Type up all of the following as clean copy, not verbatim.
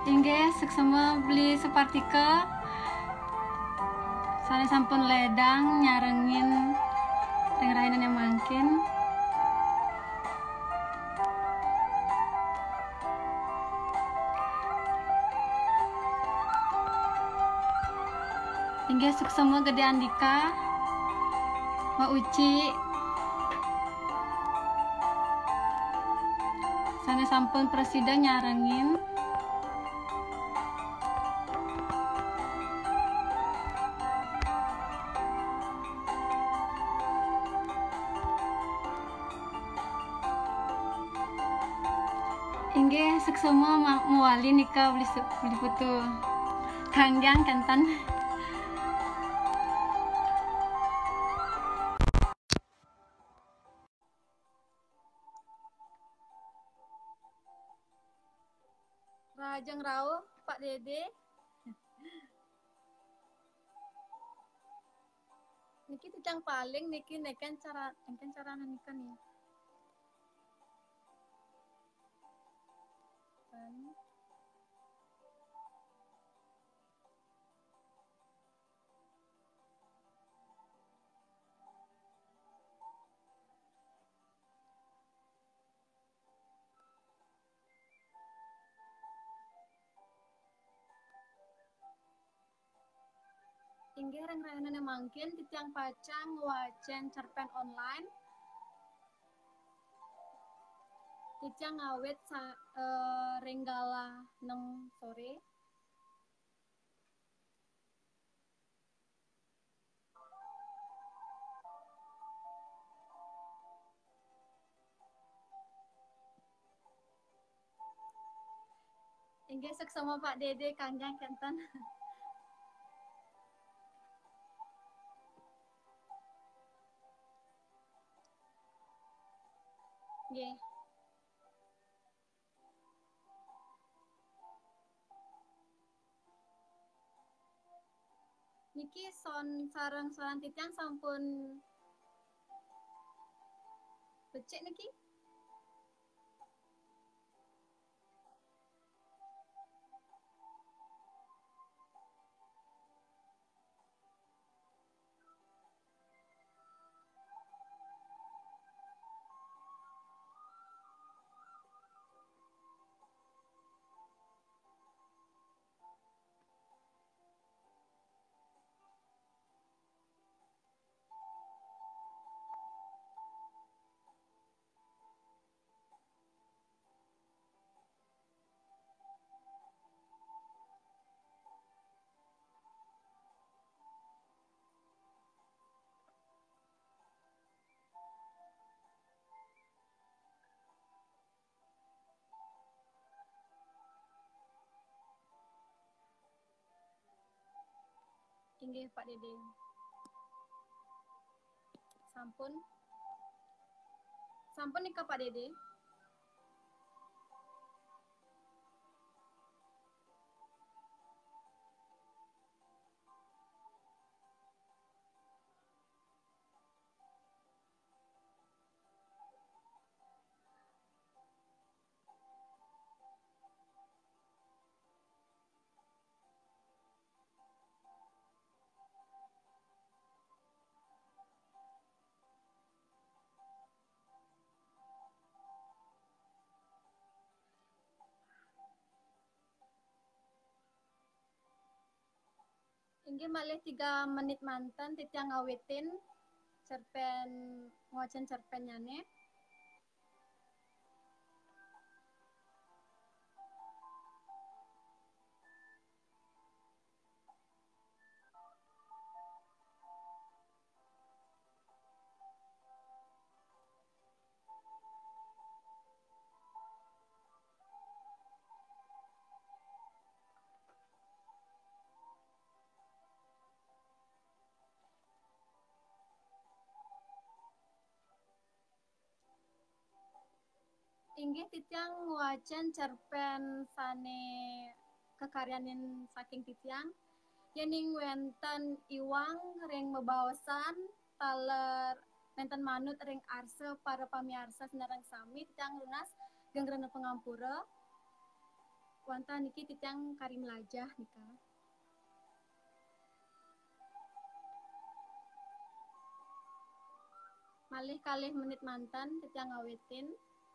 Inggih seksama beli separtike saya sampun ledang nyarengin rainan yang mangkin. Inggih seksama Gede Andika Mbak Uci sana sampun presiden nyarengin. Inggih seksama mewali nikah beli putu kanggang kantan. Rajang Rauh Pak Dede niki tijang paling niki neken cara nikah nih. Inggih reng-rengan mangkin titiang pacang wacen cerpen online titiang ngawet renggala 6 sore. Inggih seksama Pak Dede kanggang kenten. Nggih. Niki sareng soran titiang sampun becik niki. Inggih Pak Dede. Sampun nikah Pak Dede. Inggih malih 3 menit manten titiang ngawitin cerpen ngocen cerpen nyane. Inggih titiang wacen cerpen sane kekaryanin saking titiang yening wenten iwang ring mebaosan taler wenten manut ring arse para pamiarsa senarang sami titiang lunas gengrene pengampura. wanta niki titiang karim lajah nika. Malih kalih menit mantan titiang ngawetin.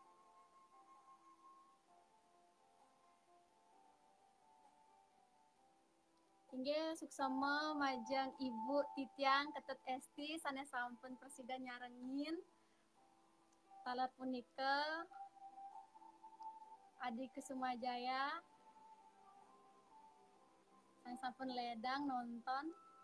Inggih suksama majang ibu titiang ketet esti sanes sampun presida nyarengin. Talat punika Adi Kusuma Jaya sang sampun ledang nonton.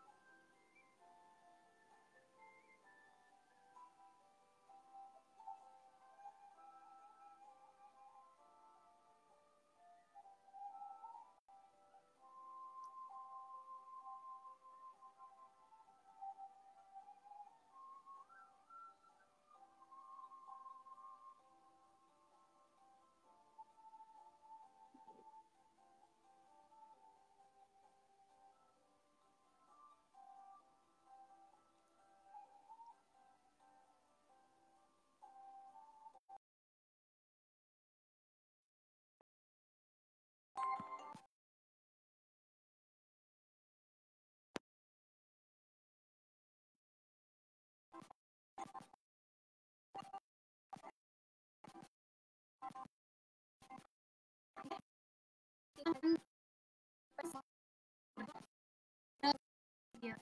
Ya.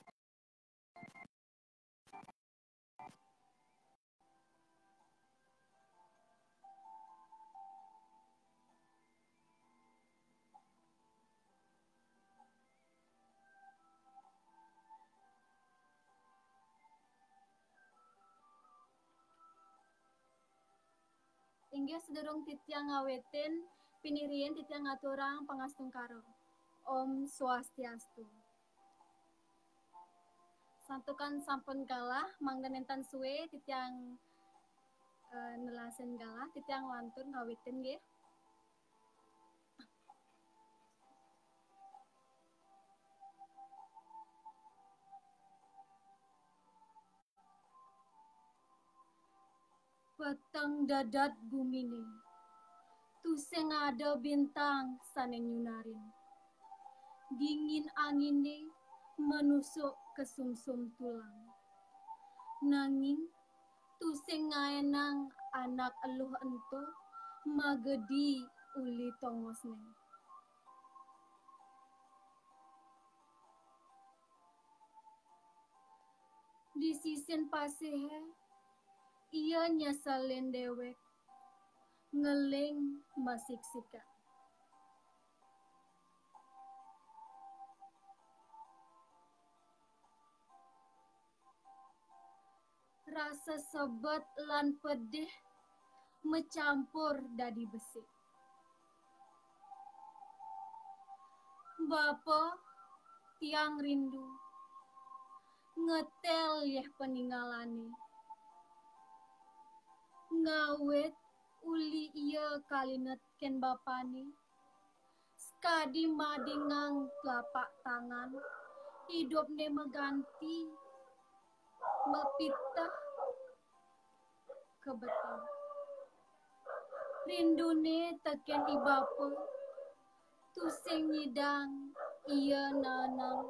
Inggih sederung titiang ngawetin pinirian titiang ngaturang pangastung karo. Om Swastiastu. Santukan sampun galah mangdanentan suwe titiang nelasen galah titiang wantun ngawitin nggih. Peteng dadat bumine. Tuseng ada bintang sane nyunarin. Dingin angine menusuk ke sumsum tulang. Nanging tuseng ngaenang anak eluh ento magedi uli tongosne. Di sisin pasehe ia nyesalin dewek ngeling masiksika. Rasa sebet lan pedih mencampur dadi besi. Bapa tiang rindu ngetel yeh peninggalane. Ngawet uli iya kalinet ken bapane. Skadi madingang telapak tangan hidupne meganti mepitah kebetul. Rindune teken ibapa tusing nyidang iya nanang.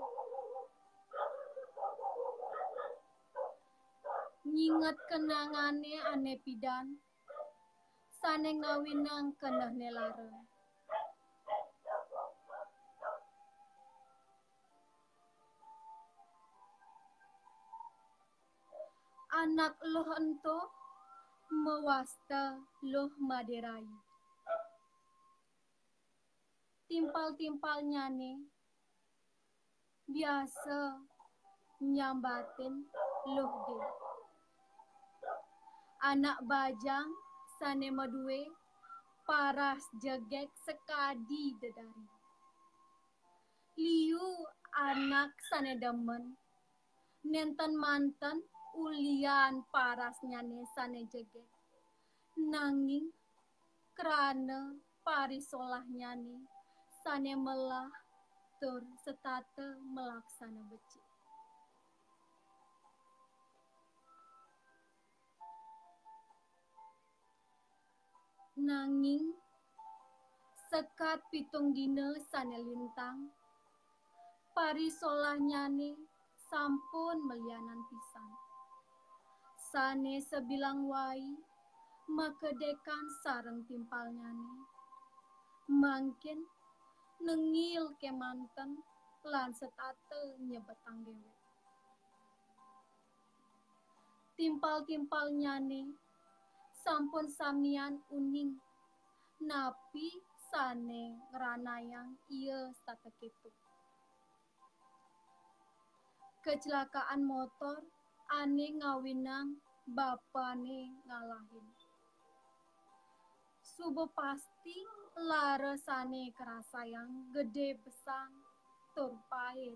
Nyingat kenangane ane pidan sane ngawinang keneh nelareng. Anak loh ento mewasta loh maderai. Timpal-timpalnya nih biasa nyambatin loh de. Anak bajang sane madue paras jegek sekadi dedari. Liu anak sane demen nenten manten ulian parasnya nih sane jegek. Nanging kerana parisolahnya nih sane melah tur setate melaksana beci. Nanging Sekat pitung dina sane lintang, parisolah nyane sampun melianan pisan. Sane sebilang wai, makedekan sareng timpal nyane. Mangkin nengil kemanten lan setate nyebetang dewe. Timpal-timpal nyane sampun samian uning, napi sane ngeranayang iya statekitu. Kecelakaan motor ane ngawinang bapane ngalahin. Subuh pasti lara sane kerasa yang gede besar tur pahit.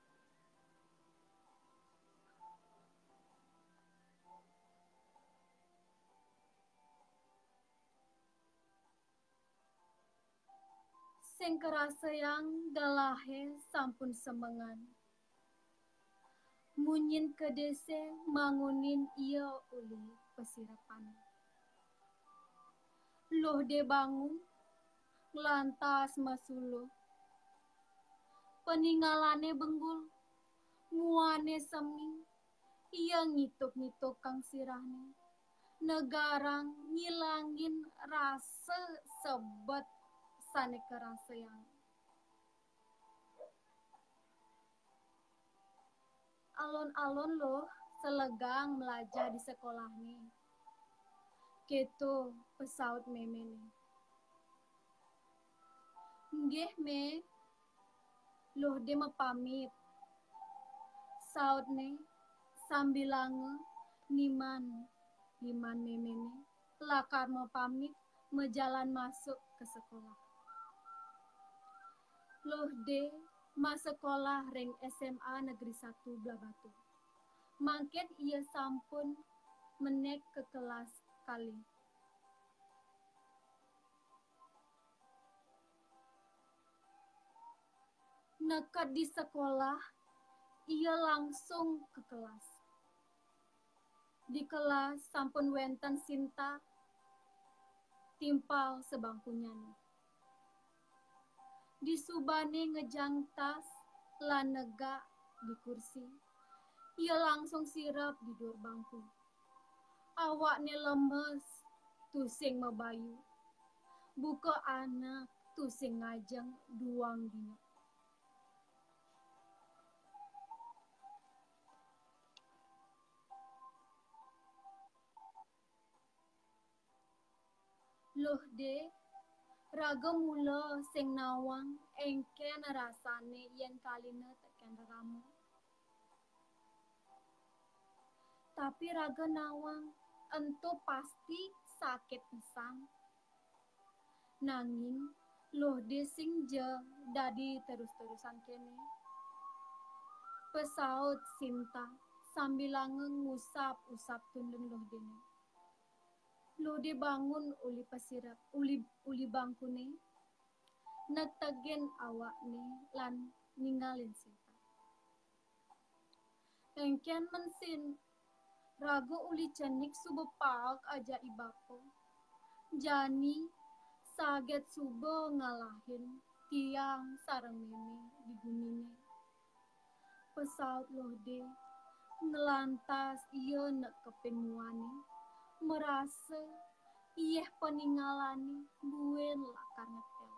Sing kerasa yang dalahe sampun semengan. Munyin kedese mangunin iya uli pesirapan. Loh de bangun, lantas masuluh. Peninggalane benggul, nguane semi, iya ngituk-ngituk kang sirahne. Negarang ngilangin rasa sebet sane kerasa yang. Alon-alon loh selegang belajar di sekolah nih. Keto pesaut meme nih. Nggih me, loh de pamit. Saut nih sambilange niman meme nih. Lakar pamit mejalan masuk ke sekolah. Loh de mas sekolah ring SMA Negeri 1 Blabatu. Mangken ia sampun menek ke kelas kali. Nekat di sekolah, ia langsung ke kelas. Di kelas sampun wenten Sinta timpal sebangkunya nih. Di subane ngejang tas lan negak di kursi. Ia langsung sirap di dur bangku. Awaknya lemes, tusing mebayu. Buka anak, tusing ngajeng duang dina. Loh de, raga mula sing nawang engken rasane yen kaline teken ramu. Tapi raga nawang ento pasti sakit pisan. Nanging loh de sing je dadi terus-terusan kene. Pesaut Sinta sambilange ngusap-usap tundeng loh dene. Loh de bangun uli pesirap uli bangkune. Netegen awakne lan ninggalin Sinta. Engken mensin raga uli cenik subepak aja ibapo. Jani saget subo ngalahin tiang sareng meme di gunine. Pesaut loh de ngelantas iya nek kepenuane merasa iyeh peninggalane buen lakar ngetel.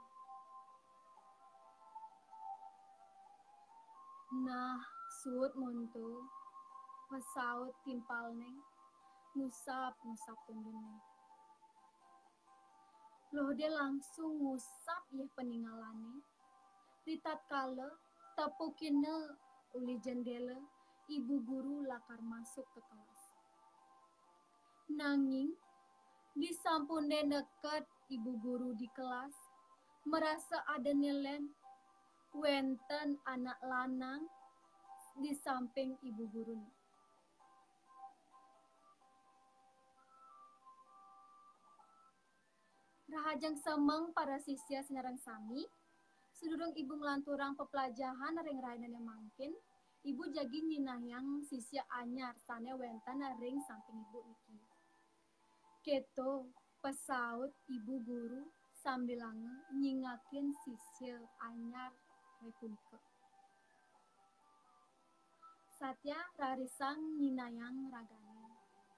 Nah, suut monto pesaut timpalne ngusap-ngusap tundune. Loh dia langsung ngusap iyeh peninggalane. Ritat kala tapukine uli jendela ibu guru lakar masuk ke kelas. Nanging di sampune dekat ibu guru di kelas merasa ada nelen wenten anak lanang di samping ibu guru. Rahajang semeng para sisya sinarang sami, sedurung ibu melanturang pepelajahan ring rainane mangkin, ibu jagi nyinayang sisya anyar sane wenten ring samping ibu iki. Keto pesaut ibu guru sambilange nyingakin sisya anyar Republika. Satya rarisang nyinayang ragane.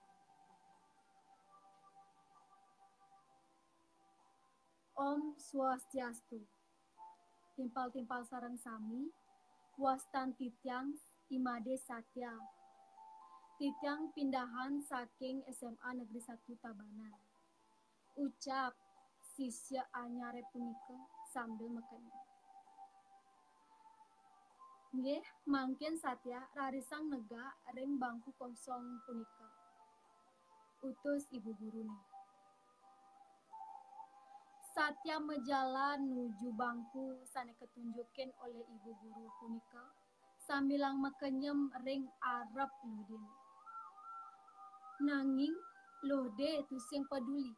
Om Swastiastu. Timpal-timpal sareng sami, wastan Tityang Imade Satya. Tityang pindahan saking SMA Negeri 1 Tabanan. Ucap sisya anyare punika sambil mekenya. Nggih, mangkin Satya rarisang nega ring bangku kosong punika. Utus ibu gurune. Satya mejalan nuju bangku sane ketunjukin oleh ibu guru punika sambilang mekenyem ring arep Ludin. Nanging Lode tusing peduli.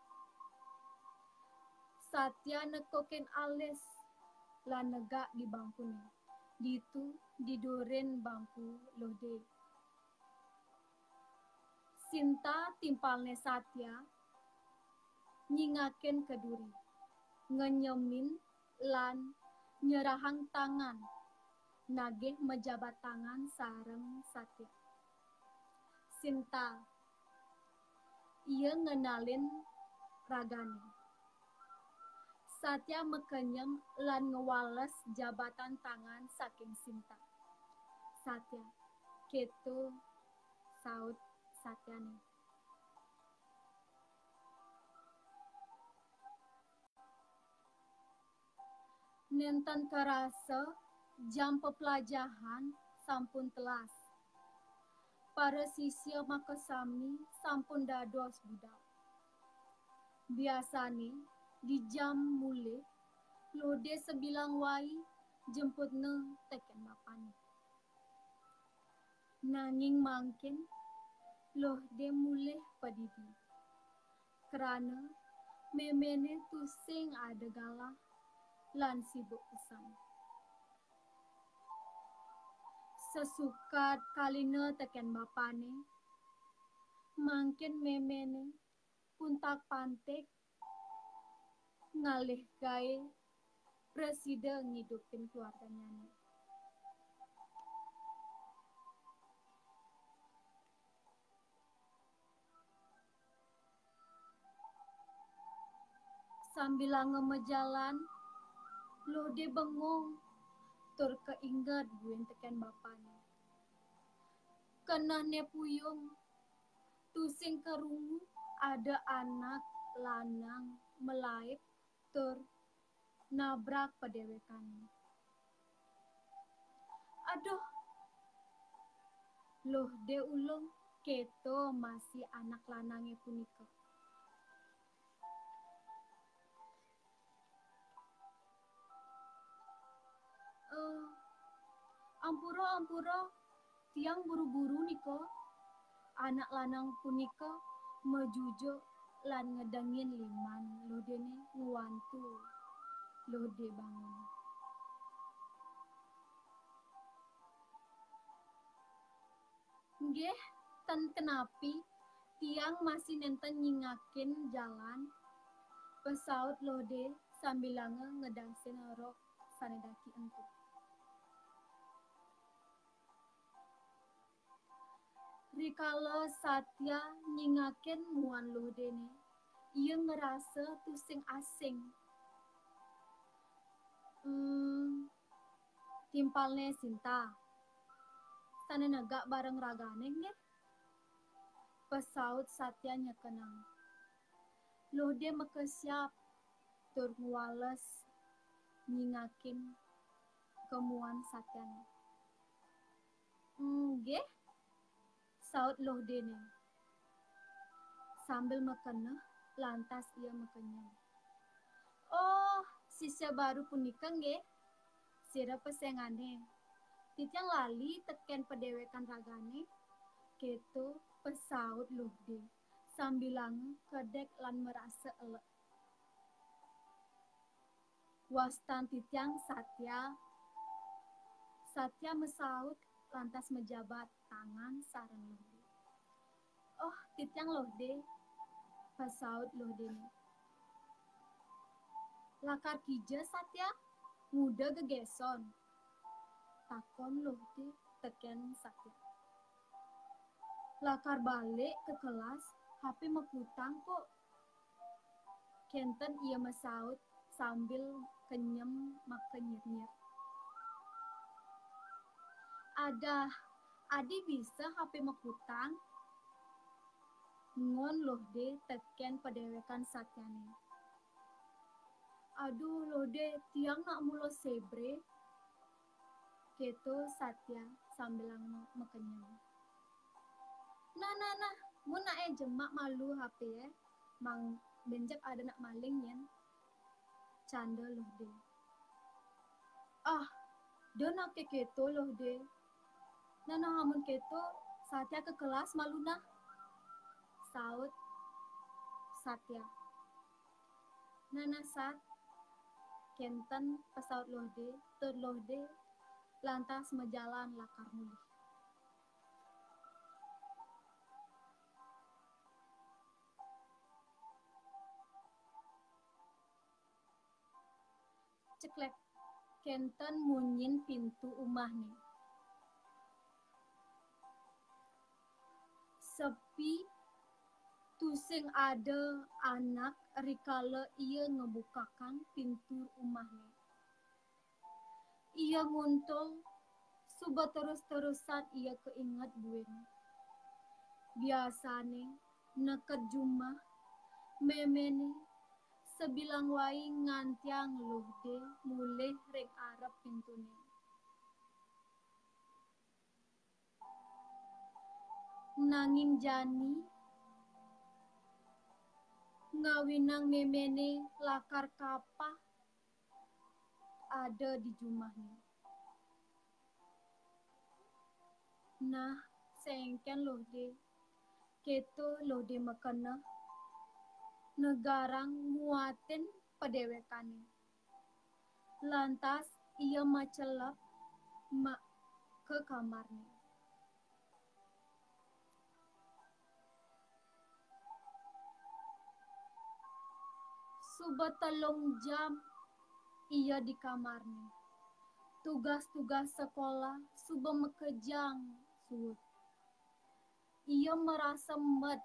Satya nekokin alis lan negak di bangkune. Ditu didurin bangku Lode. Sinta timpalne Satya nyingakin keduri, ngenyemin lan nyerahang tangan, nagih mejabat tangan sareng Satya. Sinta, ia ngenalin ragane. Satya mekenyem lan ngewales jabatan tangan saking Sinta. Satya, keto saut Satyane. Nenten kerasa jam pepelajahan sampun telas. Para sisya makasami sampun dados budak. Biasane di jam mulih Lode sebilang wai jemputne teken bapane. Nanging mangkin Lode mulih padidi. Kerana memene tusing ada galah lan sibuk pesan. Sesukat kalina teken bapane, mangkin memene puntak pantek ngalih gawe presiden ngidupin keluarganya. Sambilang ngemejalan, Lode bengong tur keinget buin teken bapane. Kenahne puyung, tusing kerungu ada anak lanang melaip tur nabrak padewekan. Aduh, Lode ulung keto masih anak lanangnya punika. Ampura, tiang buru-buru niko. Anak lanang punika mejujuk lan ngedengin liman Lodene nguwantu Lode bangun. Nggih, ten kenapi tiang masih nenten nyingakin jalan. Pesaut Lode sambilange ngedansin rok sanedaki entuk. Rikala Satya nyingakin muan Lodene, ia ngerasa tusing asing. Timpalne Sinta. Sana negak bareng ragane nggih. Pesaut Satya nyekenang. Lode mekesiap tur nguales nyingakin kemuan Satyane. Nggih. Saut Lodene. Sambil mekeneh, lantas ia mekenyam. Oh, sisya baru punika nggih. Sira pesengane. Tityang lali teken pedewekan ragane. Keto pesaut Lode. Sambilang kedek lan merasa elek. Wastan Tityang Satya. Satya mesaut lantas mejabat tangan sareng Lode. Oh, Tityang Lode, pesaut Lodene. Lakar kija Satya, muda gegeson. Takon loh di teken Satya. Lakar balik ke kelas, HP mekutang kok. Kenten ia mesaut sambil kenyem makenyir-nyir. Adi bisa HP mekutang? Ngon loh de teken pedewekan Satyane. Aduh loh de, tiang nak mulo sebre. Keto Satya sambil mekenyam. Nah, mun nak jemak malu HP mang benjak ada nak maling yen. Canda loh de. Dia nak ke keto loh de. Nah hamun keto, Satya ke kelas malu nah. Saut Satya. Nana Sat, kenten pesaut loh de, lantas mejalan lakar mulih. Ceklek, kenten munyin pintu umah nih. Sepi, tusing ada anak rikala ia ngebukakan pintu rumahnya. Ia nguntul, suba terus-terusan ia keinget buen. Biasane, neket jumah, memene, sebilang wai ngantiang luh de mulih ring arep pintune. Nanging jani, ngawinang memene lakar kapah ada di jumahnya. Nah, sengken loh de, keto loh de mekena, negarang muatin pedewekane. Lantas ia macelap ke kamarnya. Suba telung jam ia di kamarnya. Tugas-tugas sekolah suba mekejang suut. Ia merasa med.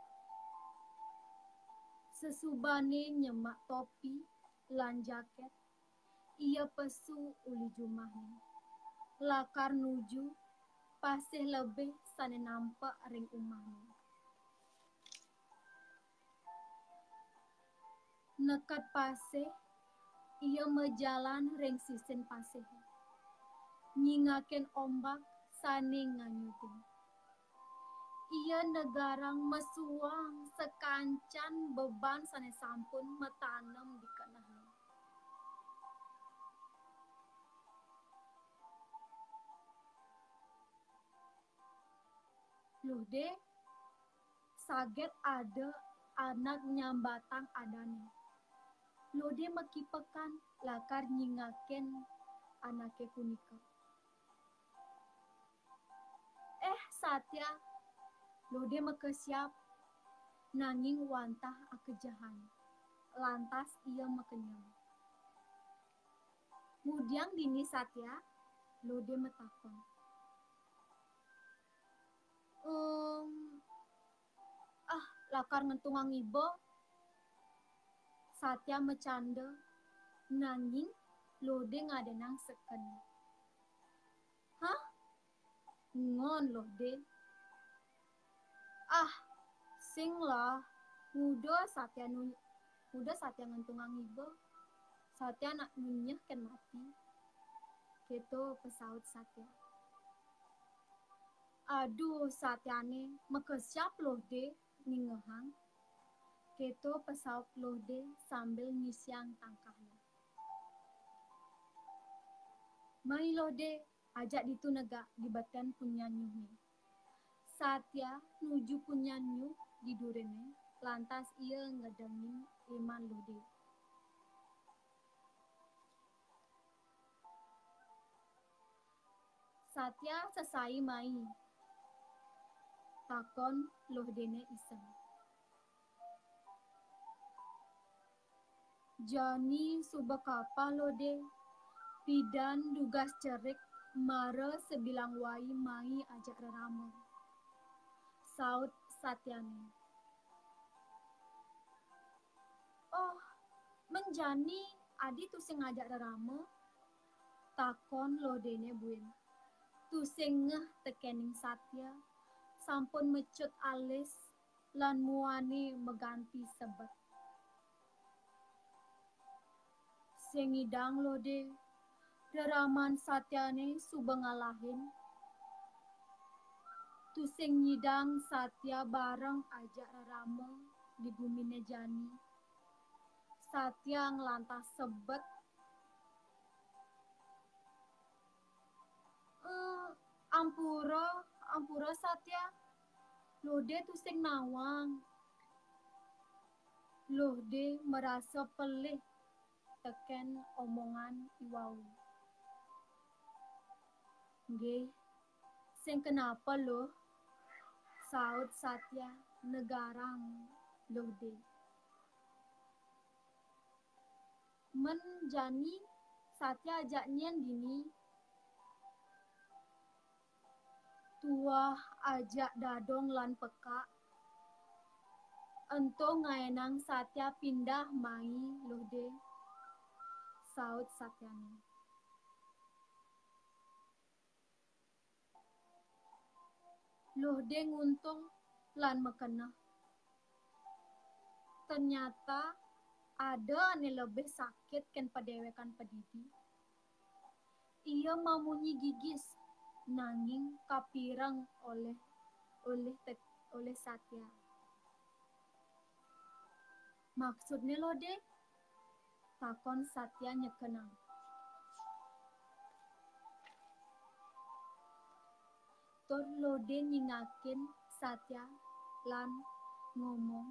Sesubane nyemak topi lan jaket. Ia pesu uli jumahnya. Lakar nuju pasih lebih sane nampak ring umahnya. Nekat pasih, ia mejalan ring sisin pasih. Nyingakin ombak sane nganyutin. Ia negarang mesuang sekancan beban sane sampun metanam di kenahnya. Loh de, saget ada anak nyambatang adane. Loh de mekipekan lakar nyingakin anake punika. Satya, loh de mekesiap nanging wantah akejahan. Lantas ia mekenyam. Mudiang dini Satya, loh de metakon. Lakar ngentungang ibo. Satya mecanda, nanging lode ngadenang seken. Hah? Ngon lode. Sing lah. Muda Satya ngentungang ibo. Satya nak nunyeh ken mati. Keto pesaut Satya. Aduh Satyane mekesiap lode ningehang. Keto pesaut lode sambil nyisyang tangkahnya. Mai lode ajak ditu negak dibatan punyanyuhnya. Satya nuju punyanyuh di durene, lantas ia ngedengin iman lode. Satya sesai mai. Takon loh dene iseng. Jani subakapa lode, pidan dugas cerik, mare sebilang wai mai ajak rerama. Saud Satyani. Oh, menjani adi tu sing ngajak rerama, takon lodene buin. Tu sing ngeh tekening Satya, sampun mecut alis lan muani meganti sebet. Sing ngidang lode, reraman Satyane subengalahin. Tu sing nyidang Satya bareng ajak rerama di gumine Jani. Satya ngelantas sebet. Ampura, ampura Satya. Lode tu sing nawang. Lode merasa pelih teken omongan iwau. Nggih, sing kenapa loh? Saud Satya negarang Lode. Men Jani Satya ajak nyen dini. Tuah ajak dadong lan peka. Ento ngaenang Satya pindah mai Lode. Saud Satyani. Lode nguntung lan mekena. Ternyata ada ane lebih sakit ken padewekan pedidi. Ia mamunyi gigis nanging kapirang oleh Satya. Maksudnya Lode? Takon Satya nyekenang. Tur Lode nyingakin Satya lan ngomong.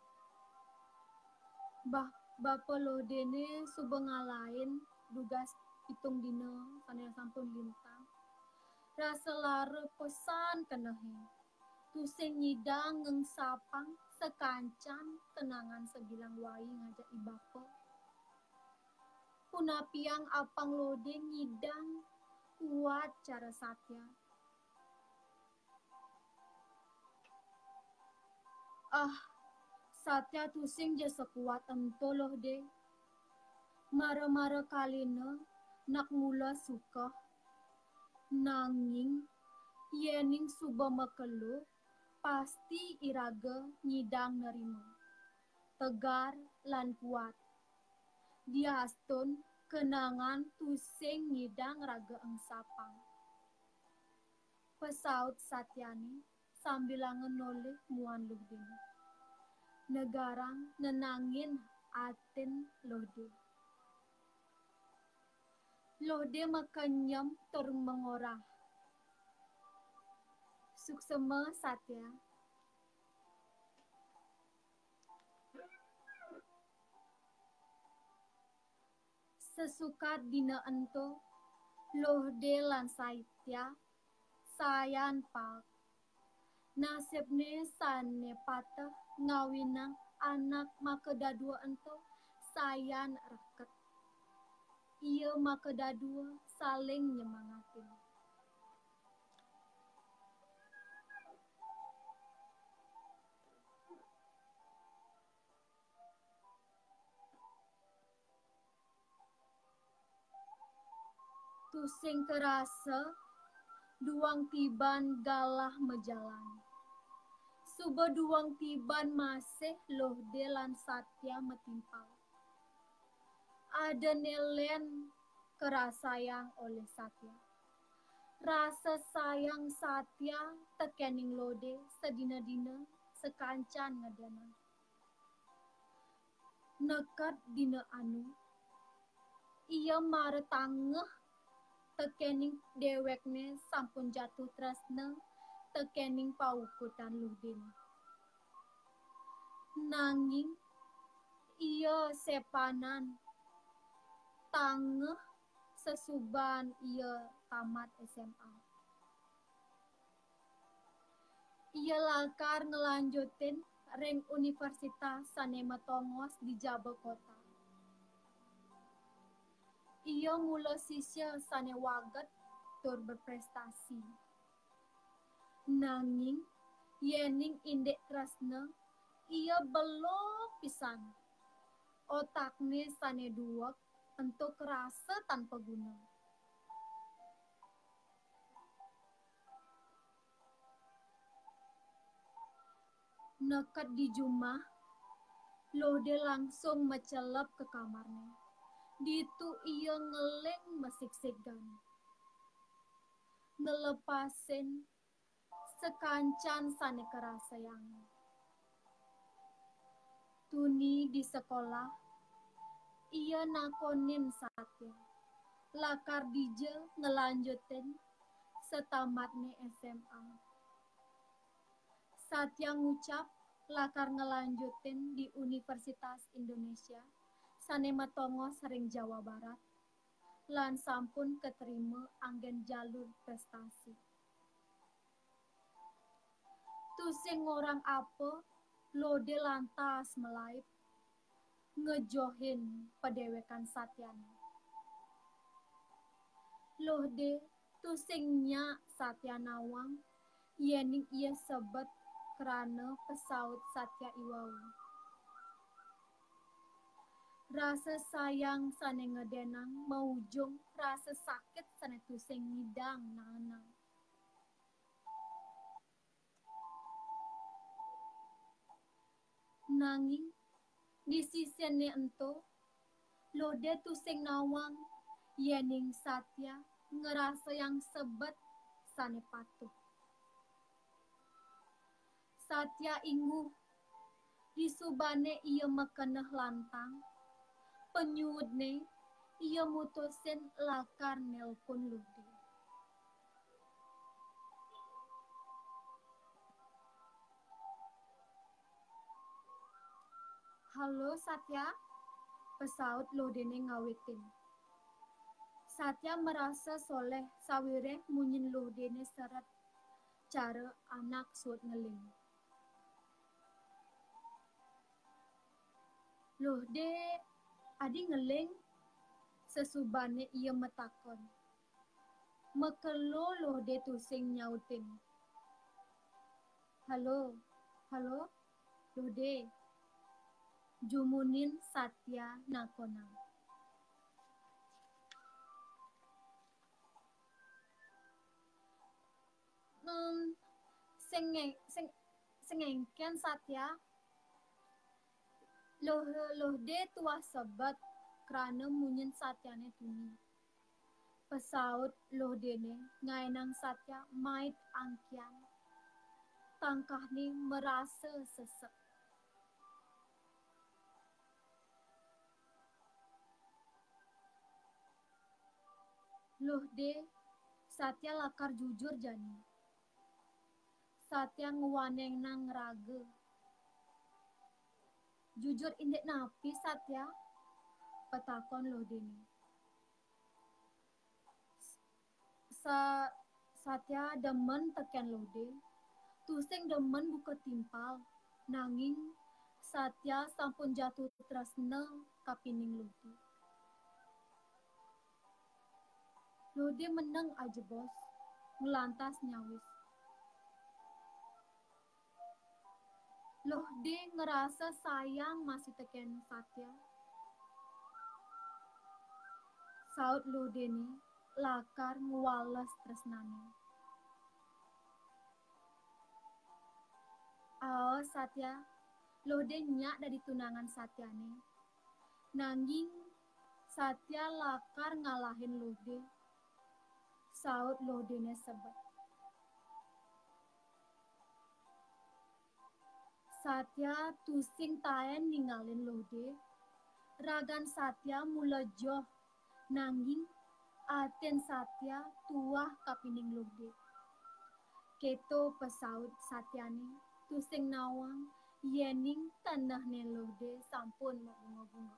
Bapa Lode ne subengalain dugas pitung dina sanaya sampun lintang. Rasa lara pesan kenehe. Tu sing nyidang ngengsapang sekancan tenangan sebilang wai ngajak ibapa. Punapiang apang Lode nyidang kuat cara Satya. Satya tu sing je sekuat ento Lode. Mara-mara kalina nak mula suka. Nanging yening suba mekelu pasti iraga nyidang nerima. Tegar lan kuat. Dia astun kenangan tusing nyidang raga engsapang. Pesaut Satyani sambil ngenoleh muan Lode. Negarang nenangin atin Lode. Lode mekenyam tur mengorah. Suksema Satya. Sesukat dina ento, Lode lan Satya sayan pak. Nasibne sane patah ngawinang anak makedadua ento sayan reket. Ia makedadua saling nyemangatin. Tusing kerasa duang tiban galah mejalan. Suba duang tiban masih Lode lan Satya metimpal. Ada nelen kerasayang oleh Satya. Rasa sayang Satya tekening Lode sedina-dina sekancan ngedana. Nekat dina anu, ia mare tangeh tekening dewekne sampun jatuh tresna tekening paukutan Ludin. Nanging ia sepanan tangeh sesuban ia tamat SMA. Ia lakar ngelanjutin ring universitas sanema tongos di Jaba Kota. Ia mula sisya sane waget tur berprestasi. Nanging yening indek tresna ia belum pisan. Otakne sane duwek entuk rasa tanpa guna. Nekat di jumah, Lode langsung mecelep ke kamarnya. Ditu ia ngeleng mesik-sikan. Ngelepasin sekancan sane kerasayang. Tuni di sekolah, ia nakonin Satya. Lakar dije ngelanjutin setamatnya SMA. Satya ngucap lakar ngelanjutin di Universitas Indonesia sane matongo sering Jawa Barat lan sampun keterima anggen jalur prestasi. Tusing orang apa Lode lantas melaip ngejohin pedewekan Satyana. Lode tusingnya Satya Nawang yening ia sebet kerana pesaut Satya Iwau. Rasa sayang sane ngedenang maujung rasa sakit sane tusing ngidang nanang. Nanging di sisiane ento Lode tusing nawang yening Satya ngerasa yang sebet sane patuh. Satya inguh di subane ia mekeneh lantang. Penyudne ia mutusin lakar nelpon Lode. Halo Satya, pesaut Lodene ngawitin. Satya merasa soleh sawire munyin Lodene seret cara anak suat ngeling. Lode adi ngeling sesubane ia metakon. Mekelo Lode tusing nyautin. Halo, Lode. Jumunin Satya nakonang. Sengengken Satya. Lode tua sebat kerana munyin Satyane tuni. Pesaut Lodene ngainang Satya mait angkian. Tangkah ni merasa sesek. Lode Satya lakar jujur jani. Satya ngewaneng nang raga. Jujur indek napi Satya, petakon Lodene. Satya demen teken Lode, tusing demen buka timpal, nanging Satya sampun jatuh tresna kapining Lode. Lode meneng aja bos, ngelantas nyawis. Lode ngerasa sayang masih teken Satya. Saut Lodene lakar ngwales tresnane. Satya, Lode nyak dari tunangan Satyane. Nanging Satya lakar ngalahin Lode. Saut Lodene sebet. Satya tusing taen ninggalin Lode. Ragan Satya mula joh. Nanging aten Satya tuah kapining Lode. Keto pesaut Satyane tusing nawang yening tanahne Lode sampun mabunga-bunga.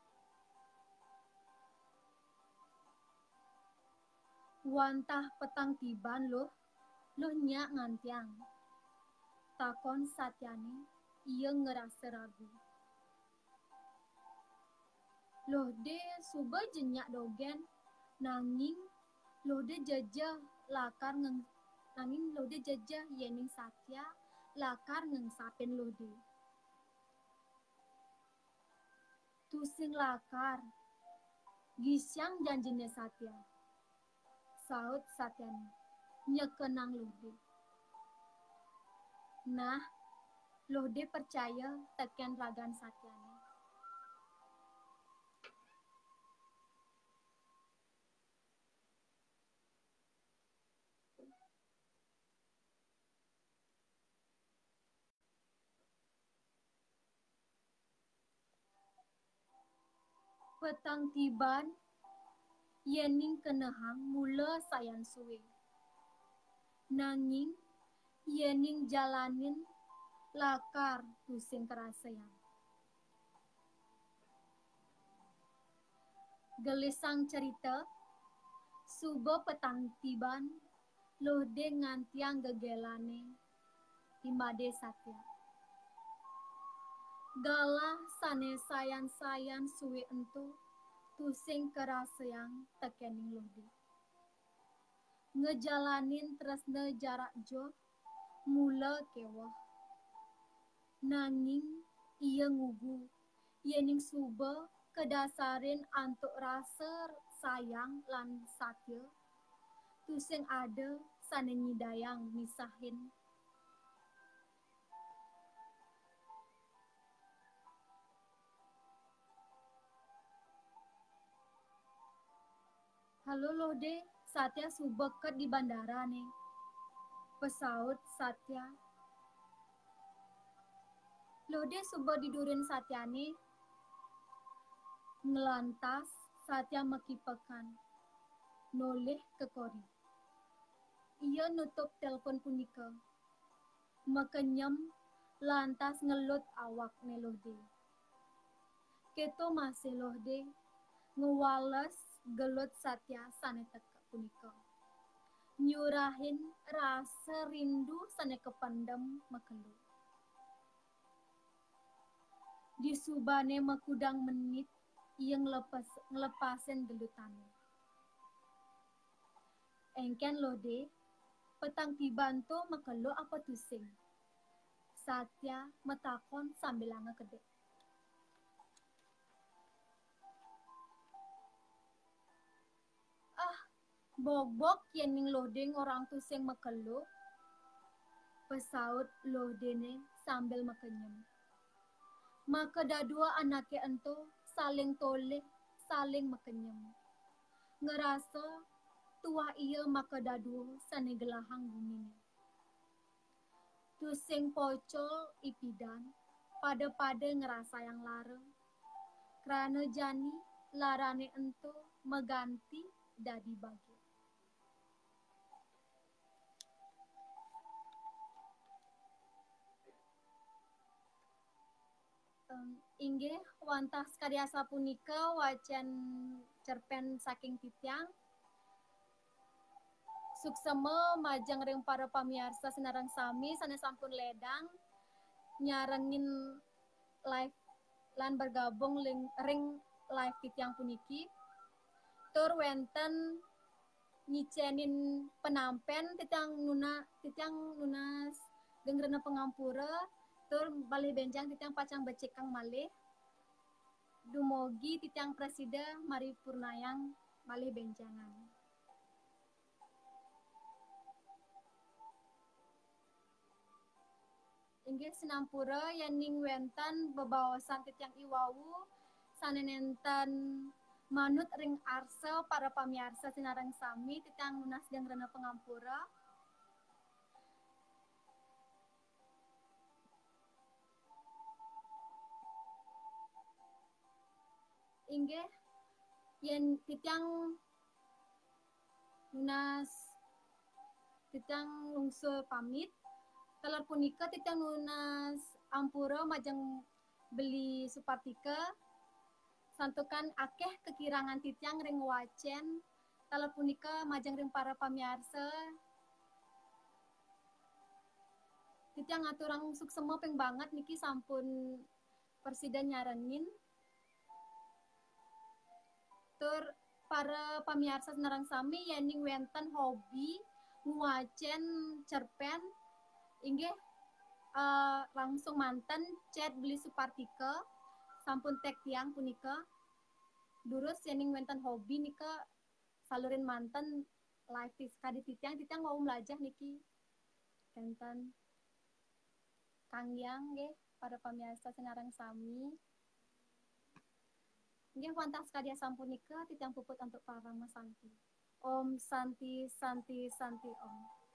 Wantah petang tiban loh nyak ngantiang. Takon Satyane ia ngerasa ragu. Loh de suba jenyak dogen nanging loh de jajah lakar nanging loh de jajah yening Satya lakar ngengsapen loh de. Tusing lakar gisyang janjinya Satya. Saut Satyani nyekenang loh de. Nah, loh de percaya teken ragan Satyani. Petang tiban yening kenehang mula sayan suwe. Nanging yening jalanin lakar tusing kerasayang. Gelisang cerita suba petang tiban loh de ngantiang gegelane himade Satya. Galah sane sayan-sayan suwe ento tusing kerasayang tekening loh de. Ngejalanin tresna jarak jauh mula kewah. Nanging ia ngugu yening suba kedasarin antuk rasa sayang lan Satya tusing ada sane nyidayang misahin. Halo loh de, Satya subeket di bandara nih. Pesaut Satya. Loh de suba didurin Satya nih. Ngelantas Satya mekipekan. Noleh ke kori. Ia nutup telepon punika. Mekenyem lantas ngelut awak ne loh de. Keto masih loh de. Ngewales gelut Satya sane teka punika. Nyurahin rasa rindu sane kependem mekelu. Di subane mekudang menit yang ngelepasin gelutane. Engken lo de, petang tibanto mekelu apa tusing. Satya metakon sambil anga kedek. Bobok yening loading orang tusing mekelu. Pesaut lodene sambil mekenyem. Maka dadua anaknya ento saling toleh, saling mekenyem. Ngerasa tua iya maka dadua sane gelahang bumi. Tusing pocol ipidan, pada-pada ngerasa yang lara. Kerana jani larane ento meganti dadi bagi. Inggih wantah karyasa punika wacan cerpen saking titiang suksema majang ring para pamiarsa senarang sami sana sampun ledang nyarengin live lan bergabung ring live titiang puniki tur wenten nyicenin penampen titiang nunas gengrena pengampura tur balih benjang titiang pacang becekang malih dumogi titiang presida Mari Purnayang malih benjangan. Inggih sinampura yening wentan bebawasan titiang iwawu sanenenten manut ring arsa para pamiarsa sinarang sami titiang nunas gengrena pengampura. Inggih yen titiang nunas titiang lungsul pamit kalar punika titiang nunas ampura majeng beli supartika santukan akeh kekirangan titiang ring wacen kalar punika majeng ring para pamiarsa titiang ngaturang suksema ping banget niki sampun presiden nyarengin Tur para pamirsa senarang sami yening wenten hobi nguacen cerpen inggih langsung manten chat beli supartike sampun tek tiang punika durus yening wenten hobi nika salurin manten live kadi titiang mau melajah niki enten Kang Yang nggih para pamirsa senarang sami nggih wonten sekadya sampunika titiang puput untuk para Mas Santi. Om Santi Santi Santi Om.